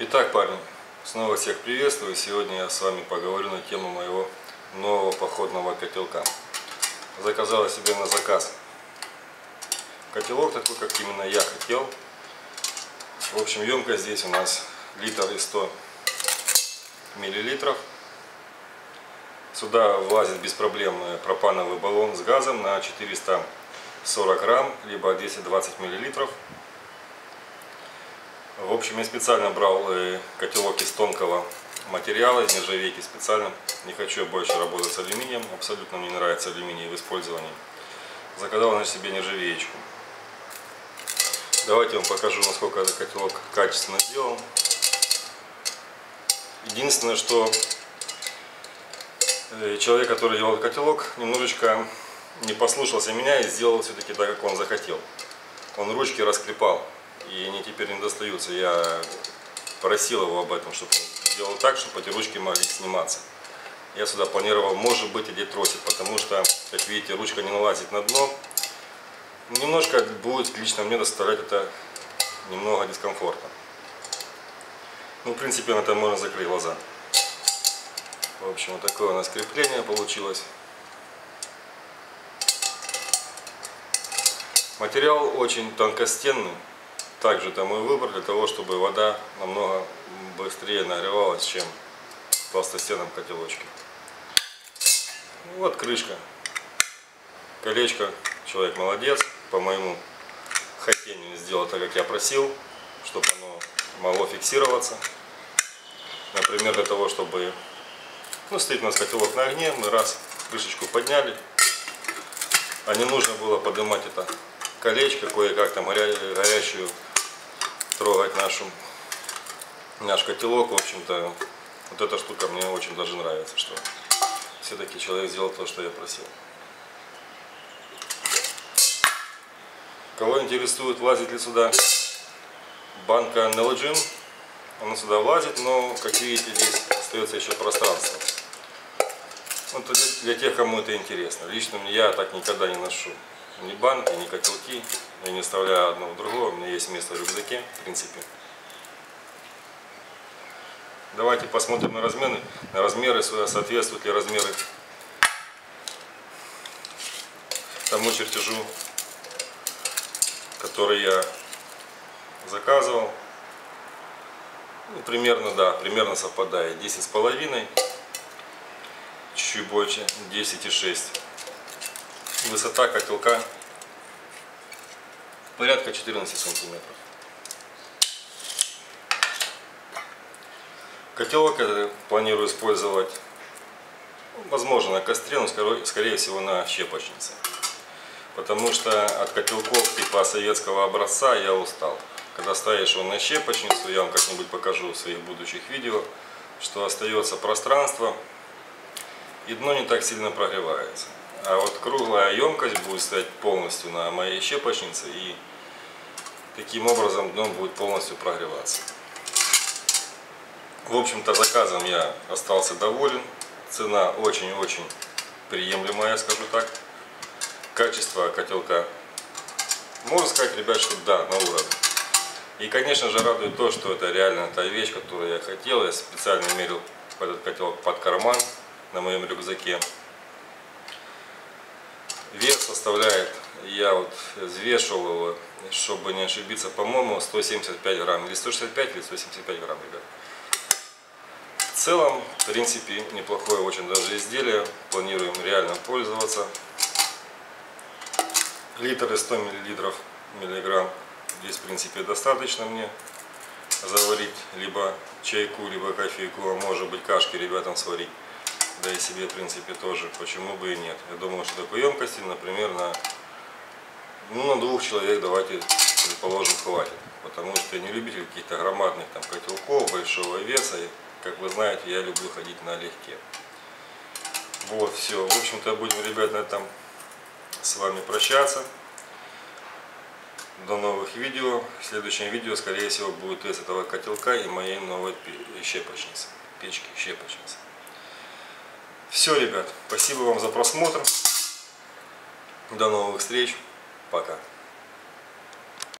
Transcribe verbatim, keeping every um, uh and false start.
Итак, парни, снова всех приветствую. Сегодня я с вами поговорю на тему моего нового походного котелка. Заказал себе на заказ котелок такой, как именно я хотел. В общем, емкость здесь у нас литр и сто миллилитров. Сюда влазит без проблем пропановый баллон с газом на четыреста сорок грамм, либо двести двадцать миллилитров. В общем, я специально брал котелок из тонкого материала, из нержавейки специально. Не хочу больше работать с алюминием, абсолютно мне не нравится алюминий в использовании. Заказал на себе нержавеечку. Давайте я вам покажу, насколько этот котелок качественно сделан. Единственное, что человек, который делал котелок, немножечко не послушался меня и сделал все-таки так, как он захотел. Он ручки раскрепал, и они теперь не достаются. Я просил его об этом, чтобы он сделал так, чтобы эти ручки могли сниматься. Я сюда планировал, может быть, одеть тросик, потому что, как видите, ручка не налазит на дно. Немножко будет лично мне доставлять это немного дискомфорта. Ну, в принципе, на это можно закрыть глаза. В общем, вот такое у нас крепление получилось. Материал очень тонкостенный. Также это мой выбор для того, чтобы вода намного быстрее нагревалась, чем в толстостенном котелочке. Вот крышка. Колечко. Человек молодец. По моему хотению сделал так, как я просил, чтобы оно могло фиксироваться. Например, для того, чтобы... Ну, стоит у нас котелок на огне, мы раз крышечку подняли, а не нужно было поднимать это колечко, кое-как там горя... горячую трогать нашу, наш котелок. В общем-то, вот эта штука мне очень даже нравится, что все-таки человек сделал то, что я просил. Кого интересует, влазит ли сюда банка Nalgene, она сюда влазит, но, как видите, здесь остается еще пространство. Вот для тех, кому это интересно. Лично я так никогда не ношу ни банки, ни котелки. Я не оставляю одно в другое. У меня есть место в рюкзаке, в принципе. Давайте посмотрим на размеры, на размеры, соответствуют ли размеры тому чертежу, который я заказывал. Ну, примерно, да, примерно совпадает. десять с половиной, чуть больше, десять и шесть. Высота котелка порядка четырнадцати сантиметров. Котелок я планирую использовать, возможно, на костре, но скорее всего на щепочнице. Потому что от котелков типа советского образца я устал. Когда ставишь его на щепочницу, я вам как-нибудь покажу в своих будущих видео, что остается пространство и дно не так сильно прогревается. А вот круглая емкость будет стоять полностью на моей щепочнице, и таким образом дно будет полностью прогреваться. В общем-то, заказом я остался доволен. Цена очень-очень приемлемая, я скажу так. Качество котелка, можно сказать, ребят, что да, на уровне. И, конечно же, радует то, что это реально та вещь, которую я хотел. Я специально мерил этот котелок под карман на моем рюкзаке. Вес составляет, я вот взвешивал его, чтобы не ошибиться, по-моему, сто семьдесят пять грамм. Или сто шестьдесят пять, или сто семьдесят пять грамм, ребят. В целом, в принципе, неплохое очень даже изделие. Планируем реально пользоваться. Литр и сто миллилитров, миллиграмм. Здесь, в принципе, достаточно мне заварить либо чайку, либо кофейку, а может быть кашки ребятам сварить. Да и себе, в принципе, тоже. Почему бы и нет. Я думаю, что такой емкости, например, на, ну, на двух человек, давайте, предположим, хватит. Потому что я не любитель каких-то громадных там котелков, большого веса. И, как вы знаете, я люблю ходить налегке. Вот, все. В общем-то, будем, ребят, на этом с вами прощаться. До новых видео. В следующем видео, скорее всего, будет тест этого котелка и моей новой щепочницы. Печки щепочницы. Все, ребят. Спасибо вам за просмотр. До новых встреч. Пока.